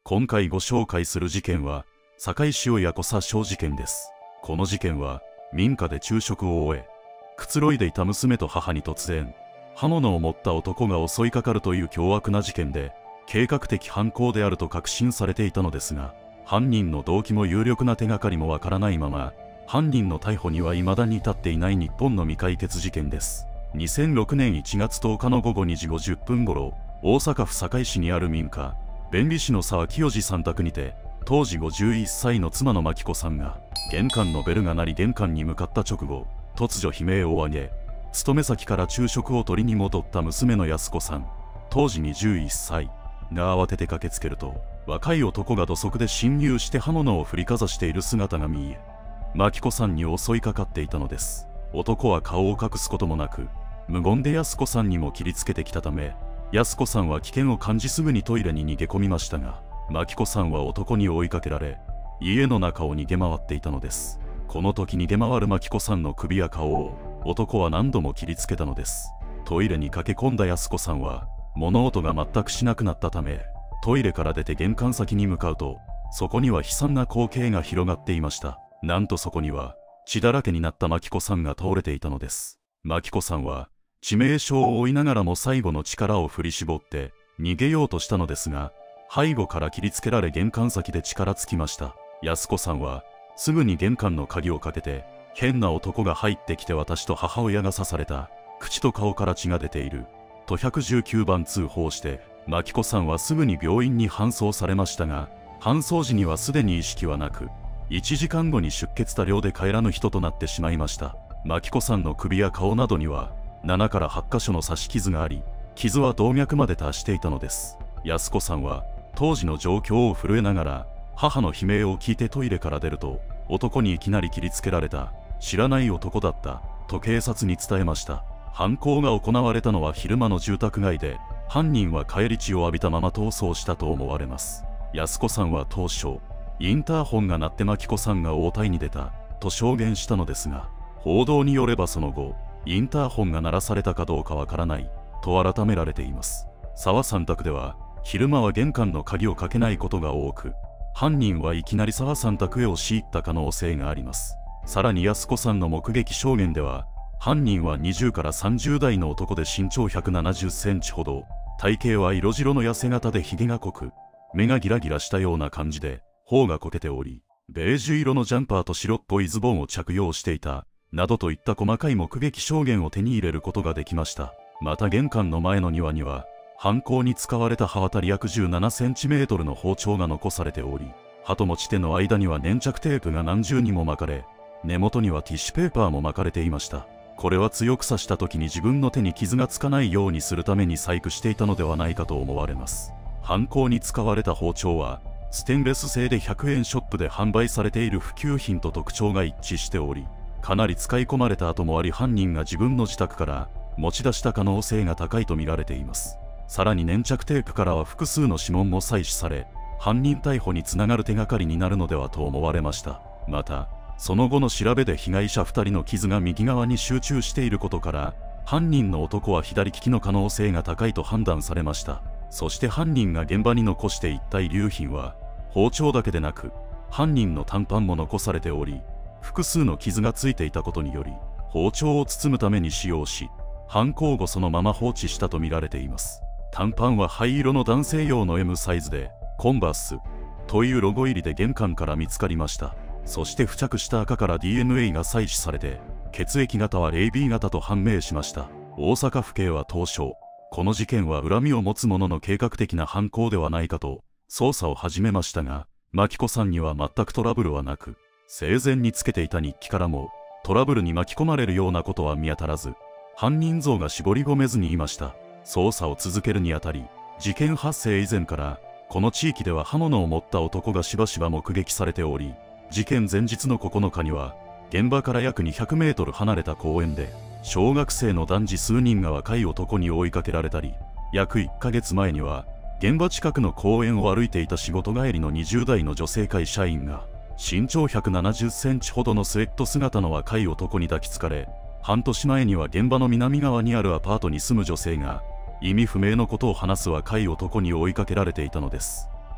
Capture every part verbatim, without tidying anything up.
今回ご紹介する事件は堺市親子殺傷事件です。この事件は民家で昼食を終えくつろいでいた娘と母に突然刃物を持った男が襲いかかるという凶悪な事件で、計画的犯行であると確信されていたのですが、犯人の動機も有力な手がかりもわからないまま、犯人の逮捕には未だに至っていない日本の未解決事件です。にせんろくねんいちがつとおかのごごにじごじゅっぷんごろ、大阪府堺市にある民家弁理士の沢清次さん宅にて、当時ごじゅういっさいの妻の真紀子さんが玄関のベルが鳴り玄関に向かった直後、突如悲鳴を上げ、勤め先から昼食を取りに戻った娘の安子さん、当時にじゅういっさいが慌てて駆けつけると、若い男が土足で侵入して刃物を振りかざしている姿が見え、真紀子さんに襲いかかっていたのです。男は顔を隠すこともなく、無言で安子さんにも切りつけてきたため、安子さんは危険を感じすぐにトイレに逃げ込みましたが、真紀子さんは男に追いかけられ、家の中を逃げ回っていたのです。この時逃げ回る真紀子さんの首や顔を男は何度も切りつけたのです。トイレに駆け込んだ安子さんは物音が全くしなくなったため、トイレから出て玄関先に向かうと、そこには悲惨な光景が広がっていました。なんとそこには血だらけになった真紀子さんが倒れていたのです。真紀子さんは致命傷を負いながらも最後の力を振り絞って逃げようとしたのですが、背後から切りつけられ玄関先で力尽きました。安子さんはすぐに玄関の鍵をかけて、変な男が入ってきて私と母親が刺された、口と顔から血が出ているとひゃくじゅうきゅうばん通報して、真紀子さんはすぐに病院に搬送されましたが、搬送時にはすでに意識はなく、いちじかんごに出血多量で帰らぬ人となってしまいました。真紀子さんの首や顔などにはななからはちかしょの刺し傷があり、傷は動脈まで達していたのです。安子さんは当時の状況を震えながら母の悲鳴を聞いてトイレから出ると、男にいきなり切りつけられた、知らない男だったと警察に伝えました。犯行が行われたのは昼間の住宅街で、犯人は返り血を浴びたまま逃走したと思われます。安子さんは当初インターホンが鳴って真紀子さんが応対に出たと証言したのですが、報道によればその後インターホンが鳴らされたかどうかわからないと改められています。沢さん宅では昼間は玄関の鍵をかけないことが多く、犯人はいきなり沢さん宅へ押し入った可能性があります。さらに安子さんの目撃証言では、犯人はにじゅうからさんじゅうだいの男で身長ひゃくななじゅっセンチほど、体型は色白の痩せ型でひげが濃く、目がギラギラしたような感じで頬がこけており、ベージュ色のジャンパーと白っぽいズボンを着用していたなどといった細かい目撃証言を手に入れることができました。また玄関の前の庭には犯行に使われた刃渡り約じゅうななセンチメートルの包丁が残されており、刃と持ち手の間には粘着テープが何重にも巻かれ、根元にはティッシュペーパーも巻かれていました。これは強く刺した時に自分の手に傷がつかないようにするために細工していたのではないかと思われます。犯行に使われた包丁はステンレス製でひゃくえんショップで販売されている普及品と特徴が一致しており、かなり使い込まれた跡もあり、犯人が自分の自宅から持ち出した可能性が高いと見られています。さらに粘着テープからは複数の指紋も採取され、犯人逮捕につながる手がかりになるのではと思われました。またその後の調べで被害者ふたりの傷が右側に集中していることから、犯人の男は左利きの可能性が高いと判断されました。そして犯人が現場に残していった遺留品は包丁だけでなく、犯人の短パンも残されており、複数の傷がついていたことにより包丁を包むために使用し、犯行後そのまま放置したと見られています。短パンは灰色の男性用の エム サイズで、コンバースというロゴ入りで玄関から見つかりました。そして付着した赤から ディーエヌエー が採取されて、血液型は エービー 型と判明しました。大阪府警は当初、この事件は恨みを持つ者の計画的な犯行ではないかと捜査を始めましたが、真紀子さんには全くトラブルはなく、生前につけていた日記からもトラブルに巻き込まれるようなことは見当たらず、犯人像が絞り込めずにいました。捜査を続けるにあたり、事件発生以前からこの地域では刃物を持った男がしばしば目撃されており、事件前日のここのかには現場から約にひゃくメートル離れた公園で小学生の男児数人が若い男に追いかけられたり、約いっかげつまえには現場近くの公園を歩いていた仕事帰りのにじゅうだいの女性会社員が身長ひゃくななじゅっセンチほどのスウェット姿の若い男に抱きつかれ、半年前には現場の南側にあるアパートに住む女性が意味不明のことを話す若い男に追いかけられていたのです。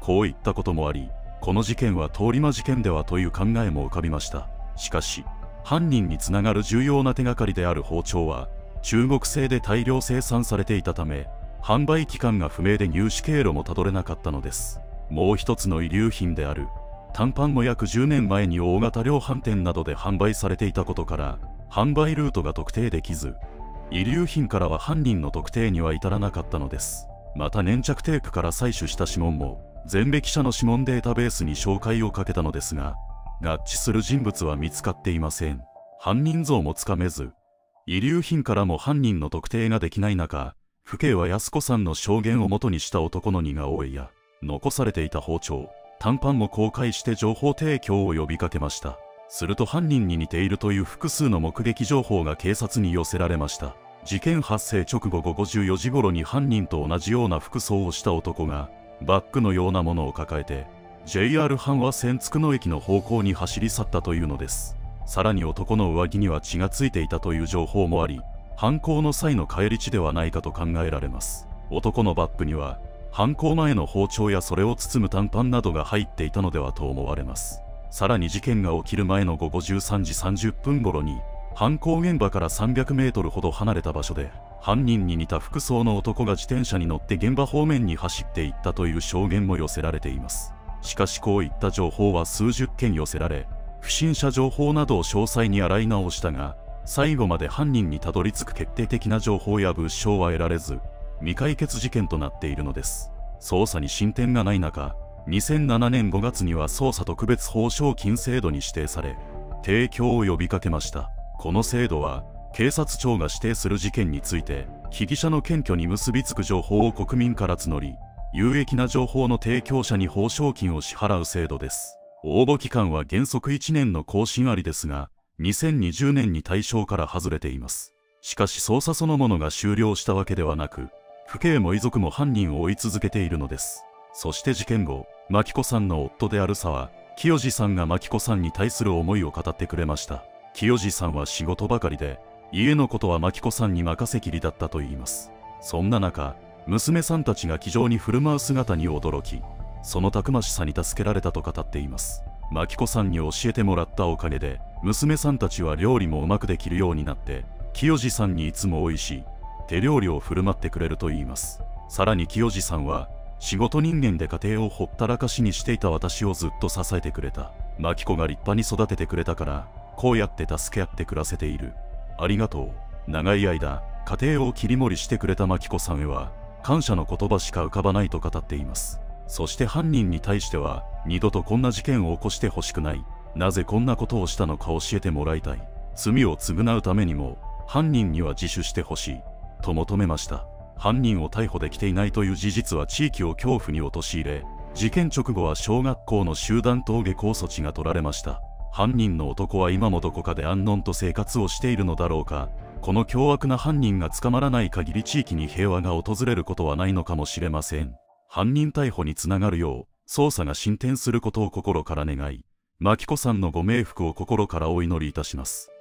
こういったこともあり、この事件は通り魔事件ではという考えも浮かびました。しかし、犯人につながる重要な手がかりである包丁は、中国製で大量生産されていたため、販売期間が不明で入手経路もたどれなかったのです。もう一つの遺留品である短パンも約じゅうねんまえに大型量販店などで販売されていたことから、販売ルートが特定できず、遺留品からは犯人の特定には至らなかったのです。また粘着テープから採取した指紋も、前歴者の指紋データベースに照会をかけたのですが、合致する人物は見つかっていません。犯人像もつかめず、遺留品からも犯人の特定ができない中、府警は安子さんの証言を元にした男の似顔絵や、残されていた包丁、短パンも公開して情報提供を呼びかけました。すると犯人に似ているという複数の目撃情報が警察に寄せられました。事件発生直後ごごじゅうよじ頃に犯人と同じような服装をした男が、バッグのようなものを抱えて、ジェイアール 阪和線つくの駅の方向に走り去ったというのです。さらに男の上着には血がついていたという情報もあり、犯行の際の返り血ではないかと考えられます。男のバッグには、犯行前の包丁やそれを包む短パンなどが入っていたのではと思われます。さらに事件が起きる前のごごじゅうさんじさんじゅっぷん頃に、犯行現場からさんびゃくメートルほど離れた場所で、犯人に似た服装の男が自転車に乗って現場方面に走っていったという証言も寄せられています。しかしこういった情報は数十件寄せられ、不審者情報などを詳細に洗い直したが、最後まで犯人にたどり着く決定的な情報や物証は得られず、未解決事件となっているのです。捜査に進展がない中、にせんななねんごがつには捜査特別報奨金制度に指定され、提供を呼びかけました。この制度は、警察庁が指定する事件について、被疑者の検挙に結びつく情報を国民から募り、有益な情報の提供者に報奨金を支払う制度です。応募期間は原則いちねんの更新ありですが、にせんにじゅうねんに対象から外れています。しかし捜査そのものが終了したわけではなく、府警も遺族も犯人を追い続けているのです。そして事件後、真紀子さんの夫である沢清二さんが真紀子さんに対する思いを語ってくれました。清二さんは仕事ばかりで、家のことは真紀子さんに任せきりだったといいます。そんな中、娘さんたちが気丈に振る舞う姿に驚き、そのたくましさに助けられたと語っています。真紀子さんに教えてもらったおかげで、娘さんたちは料理もうまくできるようになって、清二さんにいつも美味しい手料理を振る舞ってくれるといいます。さらに清二さんは、仕事人間で家庭をほったらかしにしていた私をずっと支えてくれた。真紀子が立派に育ててくれたから、こうやって助け合って暮らせている。ありがとう。長い間、家庭を切り盛りしてくれた真紀子さんへは、感謝の言葉しか浮かばないと語っています。そして犯人に対しては、二度とこんな事件を起こしてほしくない。なぜこんなことをしたのか教えてもらいたい。罪を償うためにも、犯人には自首してほしい。と求めました。犯人を逮捕できていないという事実は地域を恐怖に陥れ、事件直後は小学校の集団登下校措置が取られました。犯人の男は今もどこかで安穏と生活をしているのだろうか。この凶悪な犯人が捕まらない限り地域に平和が訪れることはないのかもしれません。犯人逮捕につながるよう、捜査が進展することを心から願い、真紀子さんのご冥福を心からお祈りいたします。